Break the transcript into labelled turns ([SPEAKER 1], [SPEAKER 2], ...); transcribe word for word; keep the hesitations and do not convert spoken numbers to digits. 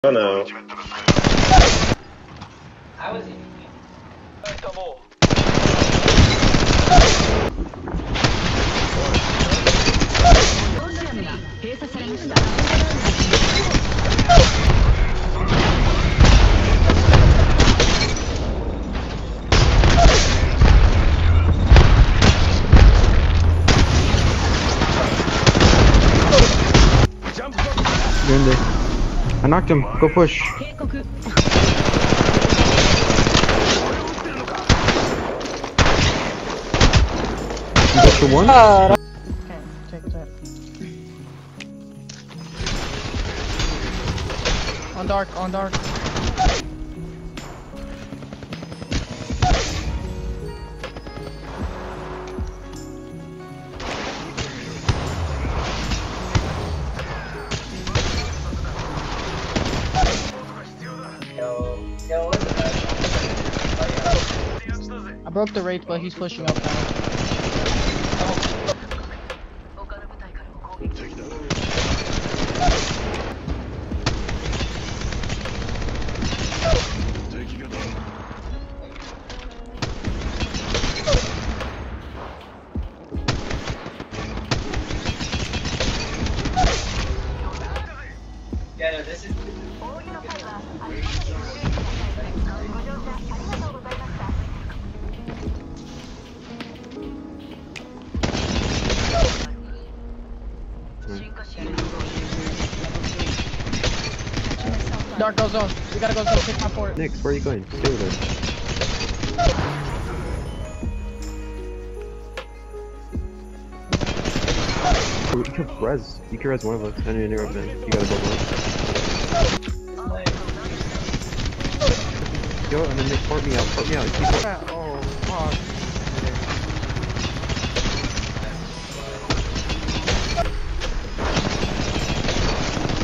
[SPEAKER 1] Oh no.
[SPEAKER 2] I was in.
[SPEAKER 3] Grande. I knocked him. Go push. You got your one?
[SPEAKER 4] Okay, check that. On dark, on dark.
[SPEAKER 2] Yo, yo, what's the best?
[SPEAKER 4] I broke the rate, but he's pushing up now.
[SPEAKER 2] Yeah, no, this is.
[SPEAKER 4] Dark, go zone. We gotta go zone. Pick my port.
[SPEAKER 3] Nix, where are you going? Stay with us. Oh, you can res. You can res one of us. I need a near man. You gotta go one. Yo, and then they port me out. Port me out. Keep it.
[SPEAKER 4] Oh, fuck.